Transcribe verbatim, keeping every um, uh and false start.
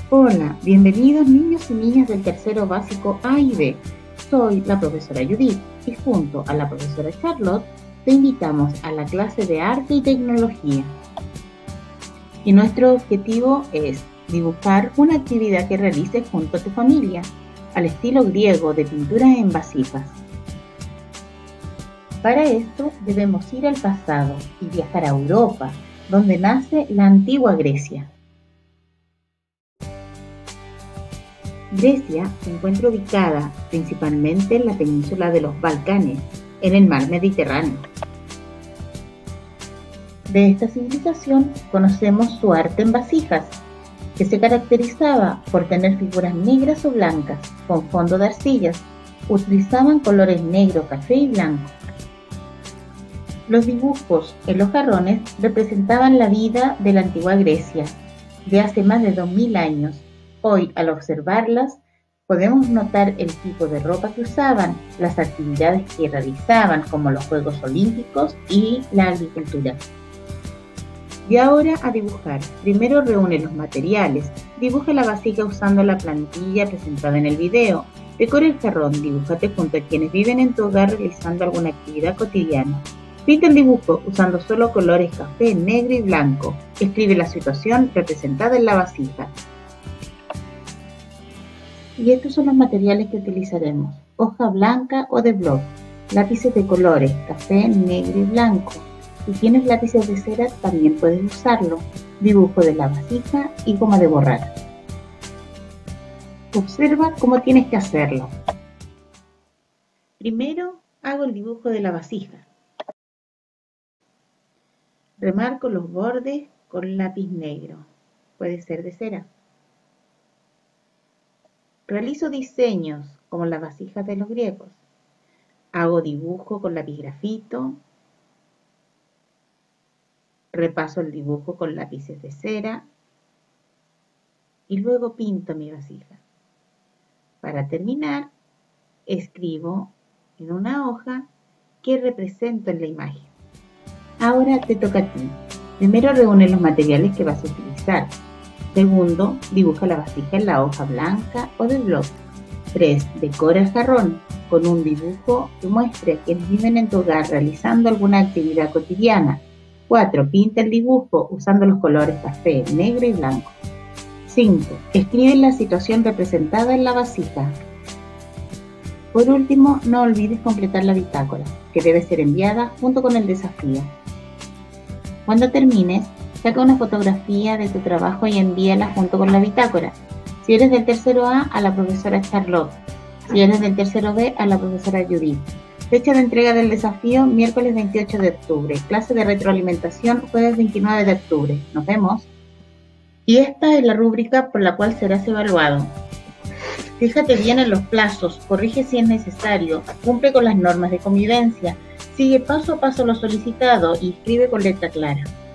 Hola, bienvenidos niños y niñas del tercero básico A y B. Soy la profesora Judith y junto a la profesora Charlotte te invitamos a la clase de arte y tecnología. Y nuestro objetivo es dibujar una actividad que realices junto a tu familia, al estilo griego de pintura en vasijas. Para esto debemos ir al pasado y viajar a Europa, donde nace la antigua Grecia. Grecia se encuentra ubicada principalmente en la península de los Balcanes, en el mar Mediterráneo. De esta civilización conocemos su arte en vasijas, que se caracterizaba por tener figuras negras o blancas con fondo de arcillas. Utilizaban colores negro, café y blanco. Los dibujos en los jarrones representaban la vida de la antigua Grecia, de hace más de dos mil años. Hoy, al observarlas, podemos notar el tipo de ropa que usaban, las actividades que realizaban, como los Juegos Olímpicos y la agricultura. Y ahora a dibujar. Primero reúne los materiales. Dibuja la vasija usando la plantilla presentada en el video. Decora el jarrón. Dibújate junto a quienes viven en tu hogar realizando alguna actividad cotidiana. Pinta el dibujo usando solo colores café, negro y blanco. Escribe la situación representada en la vasija. Y estos son los materiales que utilizaremos: hoja blanca o de blog, lápices de colores, café, negro y blanco. Si tienes lápices de cera también puedes usarlo, dibujo de la vasija y goma de borrar. Observa cómo tienes que hacerlo. Primero hago el dibujo de la vasija. Remarco los bordes con lápiz negro, puede ser de cera. Realizo diseños como las vasijas de los griegos. Hago dibujo con lápiz grafito. Repaso el dibujo con lápices de cera. Y luego pinto mi vasija. Para terminar, escribo en una hoja qué represento en la imagen. Ahora te toca a ti. Primero reúne los materiales que vas a utilizar. Segundo, dibuja la vasija en la hoja blanca o de blog. tres. Decora el jarrón con un dibujo que muestre a quienes viven en tu hogar realizando alguna actividad cotidiana. cuatro. Pinta el dibujo usando los colores café, negro y blanco. cinco. Escribe la situación representada en la vasija. Por último, no olvides completar la bitácora, que debe ser enviada junto con el desafío. Cuando termines, saca una fotografía de tu trabajo y envíala junto con la bitácora. Si eres del tercero A, a la profesora Charlotte. Si eres del tercero B, a la profesora Judith. Fecha de entrega del desafío, miércoles veintiocho de octubre. Clase de retroalimentación, jueves veintinueve de octubre. Nos vemos. Y esta es la rúbrica por la cual serás evaluado. Fíjate bien en los plazos, corrige si es necesario, cumple con las normas de convivencia, sigue paso a paso lo solicitado y escribe con letra clara.